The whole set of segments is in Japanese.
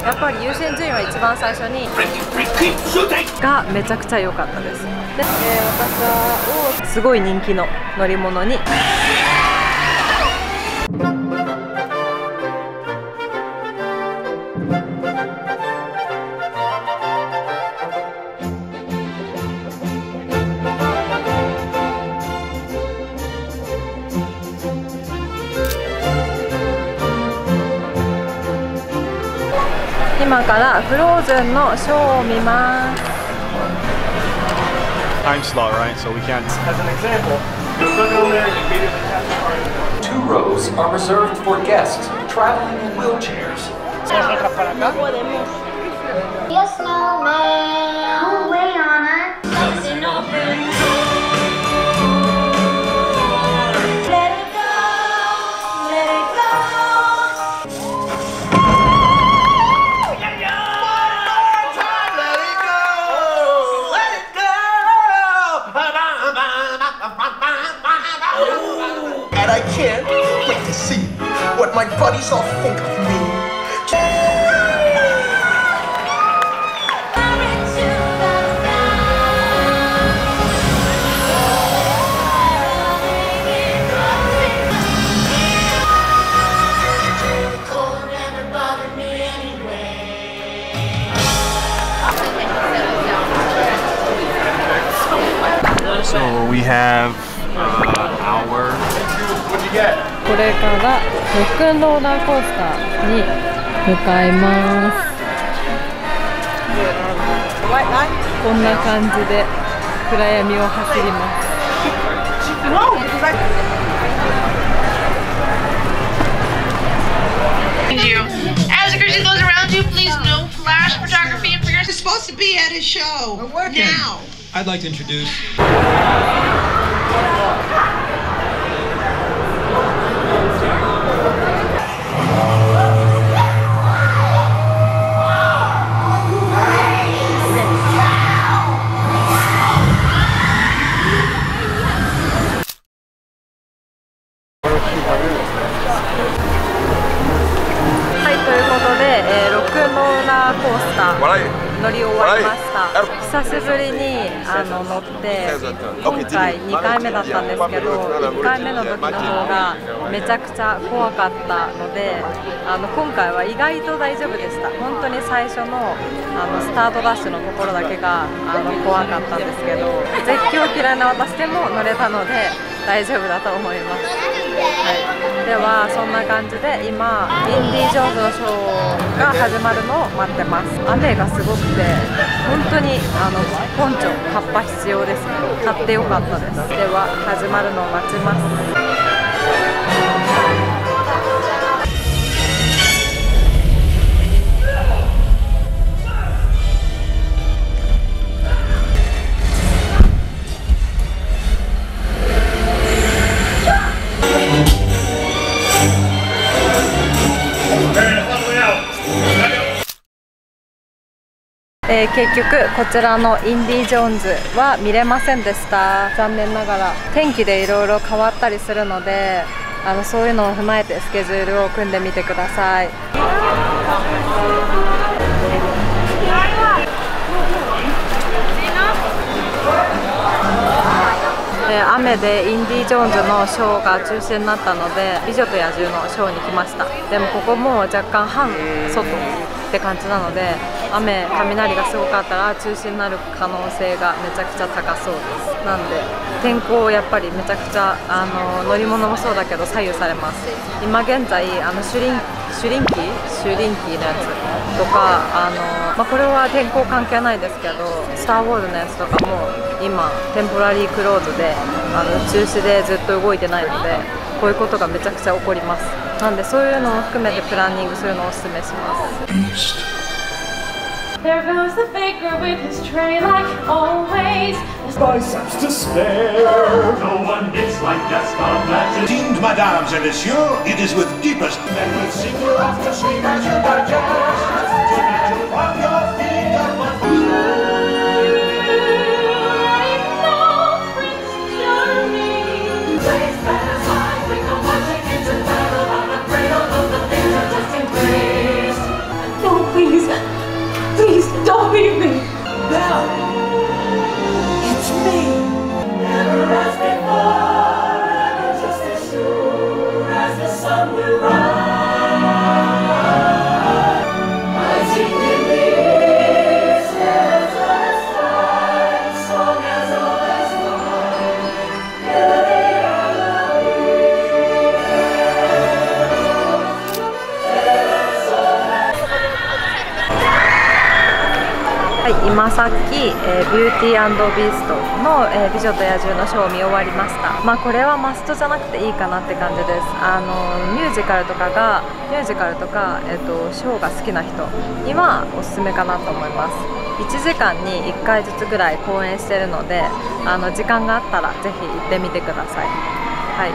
やっぱり優先順位は一番最初にがめちゃくちゃ良かったです。で、私はすごい人気の乗り物に今からフローズンのショーを見ます。 Time slot, right? So we can't. As an example, you'll go down there and immediately catch the party. 2 rows are reserved for guests traveling in wheelchairs. Yes, no, man. Wait on it. Nothing open. Let it go. Let it go. Let it go. Let it go. And I can't wait to see what my buddies all think of me. So we have our. What'd you get? これからロックンローラーコースターに向かいます。こんな感じで暗闇を走ります。 As a courtesy to those around you, please no flash photography and for your. It's supposed to be at his show. I'm working. Now. I'd like to introduce. はい、ということで、ロックンローラーコースター乗り終わりました。久しぶりに乗って今回2回目だったんですけど、1回目の時の方がめちゃくちゃ怖かったので、今回は意外と大丈夫でした。本当に最初のスタートダッシュのところだけが怖かったんですけど、絶叫嫌いな私でも乗れたので大丈夫だと思います。はい、ではそんな感じで今インディ・ジョーンズのショーが始まるのを待ってます。雨がすごくて本当にポンチョカッパ必要ですね。買ってよかったです。では始まるのを待ちます。結局こちらのインディ・ジョーンズは見れませんでした。残念ながら天気でいろいろ変わったりするのでそういうのを踏まえてスケジュールを組んでみてください。雨でインディ・ジョーンズのショーが中止になったので美女と野獣のショーに来ました。でもここも若干半外って感じなので雨雷がすごかったら中止になる可能性がめちゃくちゃ高そうです。なんで天候やっぱりめちゃくちゃ乗り物もそうだけど左右されます。今現在シュリンキーのやつとかこれは天候関係ないですけどスター・ウォーズのやつとかも今テンポラリークローズで中止でずっと動いてないのでこういうことがめちゃくちゃ起こります。なんでそういうのを含めてプランニングするのをおすすめします。 There goes the baker with his tray like always. Biceps to spare. No one hits like Gaston Magic. Esteemed Mesdames et Messieurs, it is with deepest. And we'll sing you off to sleep as you digest. Tonight you'll pop your feet up on No, please. Please, please don't leave me. Belle, it's me. Never as before, and just as sure as the sun will rise. I take the leaves as a side, song as old as mine. Melody of はい、今さっき、ビューティー&ビーストの、美女と野獣のショーを見終わりました。まあこれはマストじゃなくていいかなって感じです。ミュージカルとか、ショーが好きな人にはおすすめかなと思います。1時間に1回ずつぐらい公演してるので、時間があったらぜひ行ってみてください。はい、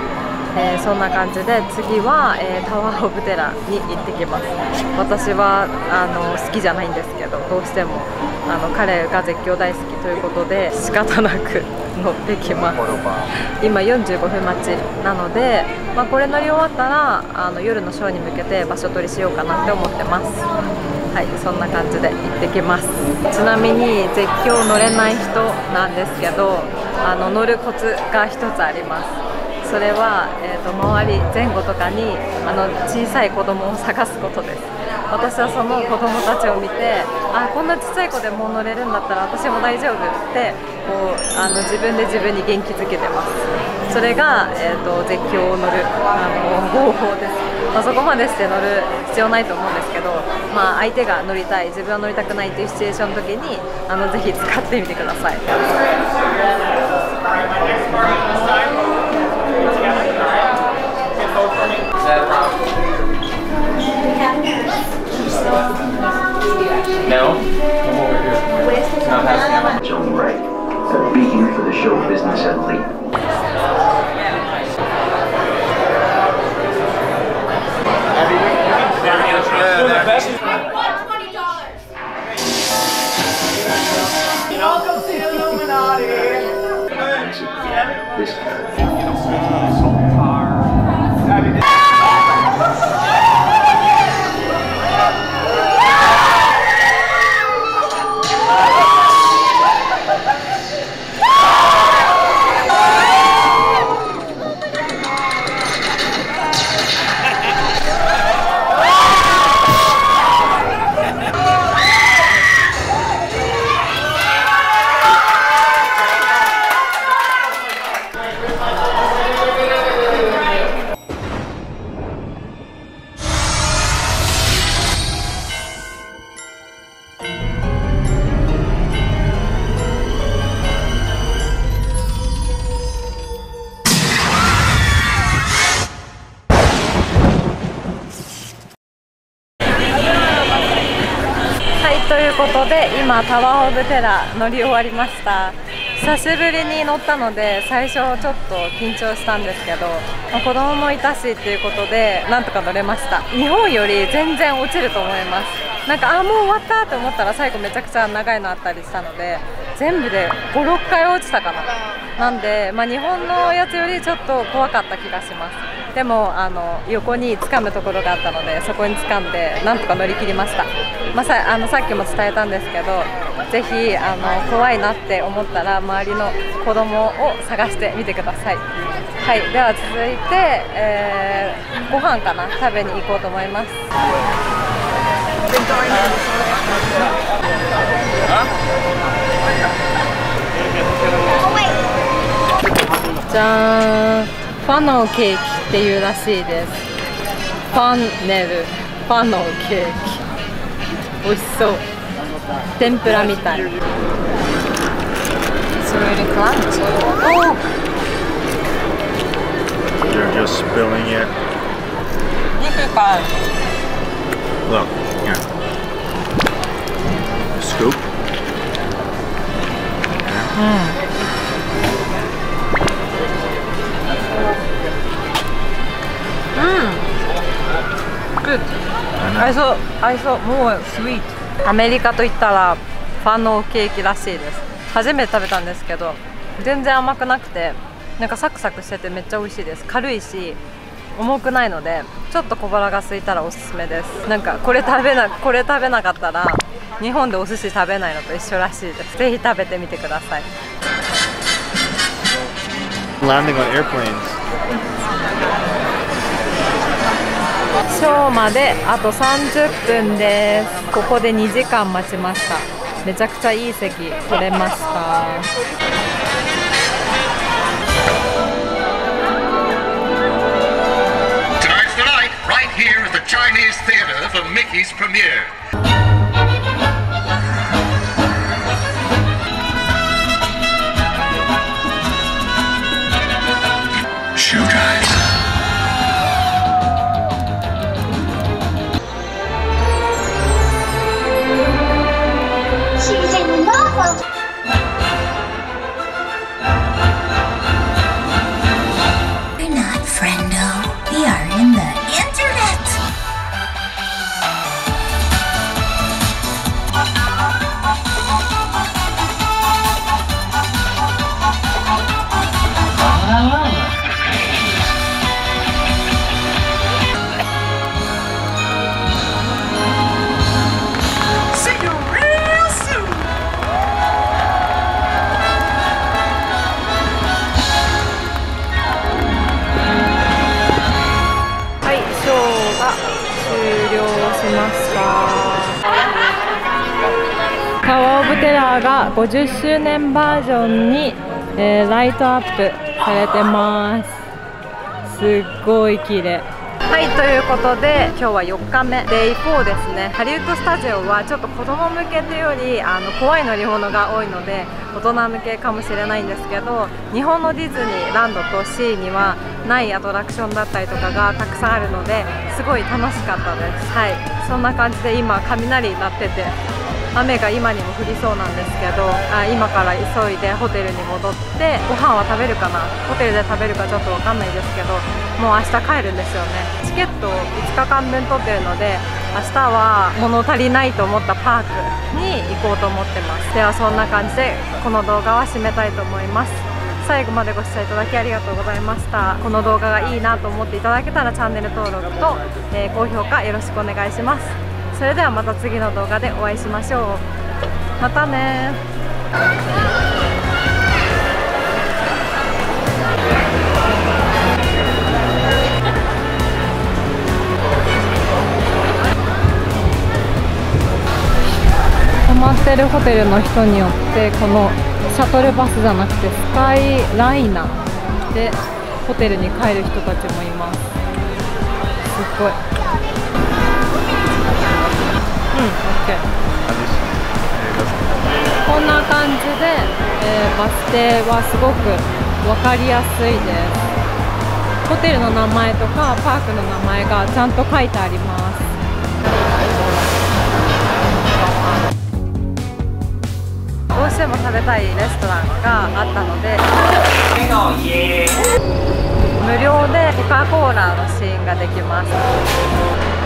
そんな感じで次は、タワー・オブ・テラーに行ってきます。私は好きじゃないんですけど、どうしても彼が絶叫大好きということで仕方なく乗ってきます。今45分待ちなので、まあ、これ乗り終わったら夜のショーに向けて場所取りしようかなって思ってます。はい、そんな感じで行ってきます。ちなみに絶叫乗れない人なんですけど、乗るコツが一つあります。それは、周り前後とかに小さい子供を探すことです。私はその子供たちを見て、こんな小さい子でも乗れるんだったら私も大丈夫ってこう自分で自分に元気づけてます。それが、絶叫を乗る方法です。まあ、そこまでして乗る必要ないと思うんですけど、まあ、相手が乗りたい、自分は乗りたくないっていうシチュエーションの時にぜひ使ってみてください。 No? It's only right. Be here for the show business at least. Welcome to the Illuminati. This ということで今タワー・オブ・テラー乗り終わりました。久しぶりに乗ったので最初ちょっと緊張したんですけど、子供もいたしっていうことでなんとか乗れました。日本より全然落ちると思います。なんかもう終わったと思ったら最後めちゃくちゃ長いのあったりしたので、全部で5、6回落ちたかな。なんで、日本のやつよりちょっと怖かった気がします。でも横に掴むところがあったので、そこに掴んでなんとか乗り切りました。さっきも伝えたんですけど、ぜひ怖いなって思ったら周りの子供を探してみてください。はい、では続いて、ご飯かな、食べに行こうと思います。じゃーん、ファノーケーキっていうらしいです。ファンネル、ファノーケーキ、美味しそう。天ぷらみたい。It's really crunchy. Oh! You're just spilling it. Look, here. Scoop. Good. I thought more sweet. アメリカといったらファノーケーキらしいです。初めて食べたんですけど全然甘くなくて、なんかサクサクしててめっちゃ美味しいです。軽いし重くないのでちょっと小腹が空いたらおすすめです。なんかこれ食べなかったら日本でお寿司食べないのと一緒らしいです。ぜひ食べてみてください。 Landing on airplanes. ショーまであと30分です。ここで2時間待ちました。めちゃくちゃいい席取れました。 Tonight's the night, right here at the Chinese Theater for Mickey's premiere. Show guys. She's in love. We're not, friendo. We are in the internet. See you real soon. はい、ショーが終了しました。タワー・オブ・テラーが50周年バージョンに、ライトアップされてます。すっごい綺麗。はい、ということで今日は4日目 Day4 ですね。ハリウッドスタジオはちょっと子供向けというより怖い乗り物が多いので大人向けかもしれないんですけど、日本のディズニーランドとシーにはないアトラクションだったりとかがたくさんあるのですごい楽しかったです。はい、そんな感じで今雷鳴ってて雨が今にも降りそうなんですけど、今から急いでホテルに戻ってご飯は食べるかな、ホテルで食べるかちょっと分かんないですけど、もう明日帰るんですよね。チケットを5日間分取ってるので明日は物足りないと思ったパークに行こうと思ってます。ではそんな感じでこの動画は締めたいと思います。最後までご視聴いただきありがとうございました。この動画がいいなと思っていただけたらチャンネル登録と、高評価よろしくお願いします。それではまた次の動画でお会いしましょう。またね。泊まってるホテルの人によってこのシャトルバスじゃなくてスカイライナーでホテルに帰る人たちもいます。すっごい。OK。こんな感じで、バス停はすごく分かりやすいです。ホテルの名前とかパークの名前がちゃんと書いてあります。どうしても食べたいレストランがあったので無料でコカ・コーラの試飲ができます。